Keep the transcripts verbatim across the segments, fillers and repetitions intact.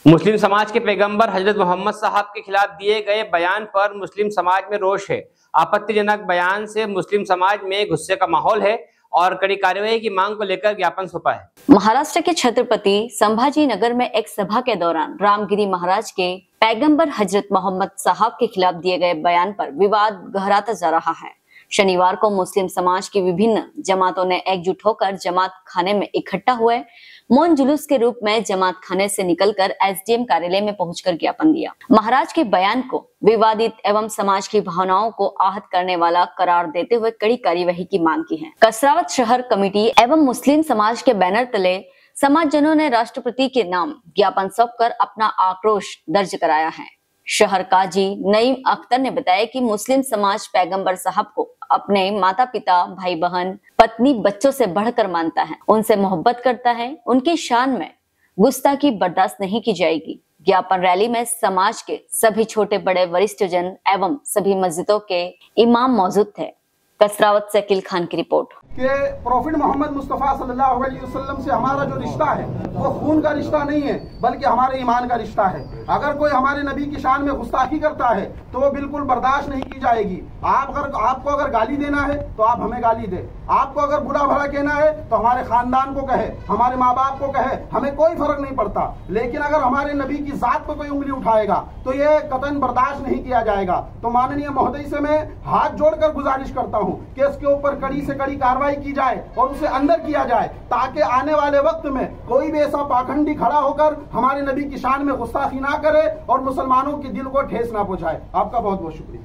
मुस्लिम समाज के पैगंबर हजरत मोहम्मद साहब के खिलाफ दिए गए बयान पर मुस्लिम समाज में रोष है। आपत्तिजनक बयान से मुस्लिम समाज में गुस्से का माहौल है और कड़ी कार्रवाई की मांग को लेकर ज्ञापन सौंपा है। महाराष्ट्र के छत्रपति संभाजी नगर में एक सभा के दौरान रामगिरी महाराज के पैगंबर हजरत मोहम्मद साहब के खिलाफ दिए गए बयान पर विवाद गहराता जा रहा है। शनिवार को मुस्लिम समाज की विभिन्न जमातों ने एकजुट होकर जमात खाने में इकट्ठा हुए। मौन जुलूस के रूप में जमात खाने से निकलकर एसडीएम कार्यालय में पहुंचकर ज्ञापन दिया। महाराज के बयान को विवादित एवं समाज की भावनाओं को आहत करने वाला करार देते हुए कड़ी कार्यवाही की मांग की है। कसरावत शहर कमेटी एवं मुस्लिम समाज के बैनर तले समाजजनों ने राष्ट्रपति के नाम ज्ञापन सौंपकर अपना आक्रोश दर्ज कराया है। शहर काजी नईम अख्तर ने बताया कि मुस्लिम समाज पैगंबर साहब को अपने माता पिता, भाई बहन, पत्नी, बच्चों से बढ़कर मानता है, उनसे मोहब्बत करता है। उनकी शान में गुस्ताखी बर्दाश्त नहीं की जाएगी। ज्ञापन रैली में समाज के सभी छोटे बड़े वरिष्ठ जन एवं सभी मस्जिदों के इमाम मौजूद थे। कसरावत से अकील खान की रिपोर्ट। कि प्रॉफिट मोहम्मद मुस्तफ़ा सल्लल्लाहु अलैहि वसल्लम से हमारा जो रिश्ता है वो खून का रिश्ता नहीं है बल्कि हमारे ईमान का रिश्ता है। अगर कोई हमारे नबी की शान में गुस्ताखी करता है तो वो बिल्कुल बर्दाश्त नहीं की जाएगी। आप अगर आपको अगर गाली देना है तो आप हमें गाली दे, आपको अगर बुरा भला कहना है तो हमारे खानदान को कहे, हमारे माँ बाप को कहे, हमें कोई फर्क नहीं पड़ता। लेकिन अगर हमारे नबी की जात पर कोई उंगली उठाएगा तो ये कतई बर्दाश्त नहीं किया जाएगा। तो माननीय महोदय से मैं हाथ जोड़कर गुजारिश करता हूँ कि इसके ऊपर कड़ी से कड़ी कार्रवाई की जाए और उसे अंदर किया जाए, ताकि आने वाले वक्त में कोई भी ऐसा पाखंडी खड़ा होकर हमारे नबी की शान में गुस्ताखी ना करे और मुसलमानों के दिल को ठेस ना पहुंचाए। आपका बहुत बहुत शुक्रिया।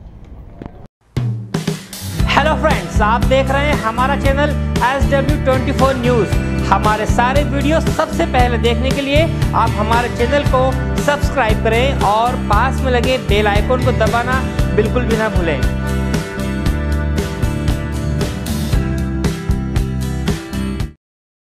हेलो फ्रेंड्स, आप देख रहे हैं हमारा channel S W twenty four news. हमारे सारे वीडियो सबसे पहले देखने के लिए आप हमारे चैनल को सब्सक्राइब करें और पास में लगे बेल आइकन को दबाना बिल्कुल भी ना भूलें।